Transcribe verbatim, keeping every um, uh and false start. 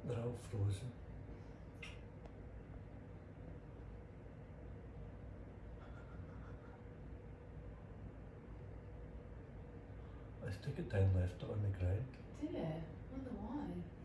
They're all frozen. I took it down, left it on the ground. Did it? I wonder why.